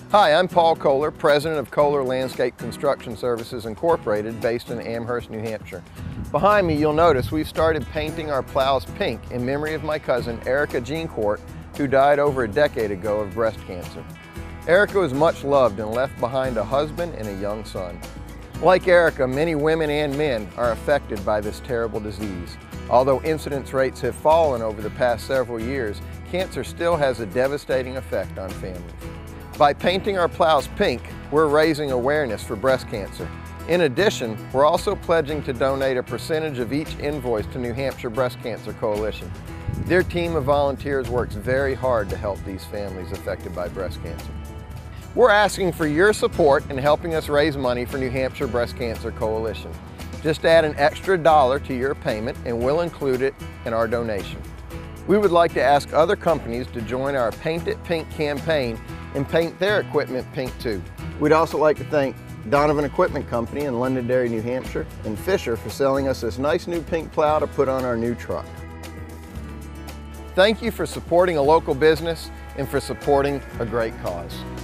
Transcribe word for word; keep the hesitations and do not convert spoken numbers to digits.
Hi, I'm Paul Koehler, President of Koehler Landscape Construction Services Incorporated, based in Amherst, New Hampshire. Behind me, you'll notice we've started painting our plows pink in memory of my cousin, Erica Jeancourt, who died over a decade ago of breast cancer. Erica was much loved and left behind a husband and a young son. Like Erica, many women and men are affected by this terrible disease. Although incidence rates have fallen over the past several years, cancer still has a devastating effect on families. By painting our plows pink, we're raising awareness for breast cancer. In addition, we're also pledging to donate a percentage of each invoice to New Hampshire Breast Cancer Coalition. Their team of volunteers works very hard to help these families affected by breast cancer. We're asking for your support in helping us raise money for New Hampshire Breast Cancer Coalition. Just add an extra dollar to your payment and we'll include it in our donation. We would like to ask other companies to join our Paint It Pink campaign and paint their equipment pink too. We'd also like to thank Donovan Equipment Company in Londonderry, New Hampshire, and Fisher for selling us this nice new pink plow to put on our new truck. Thank you for supporting a local business and for supporting a great cause.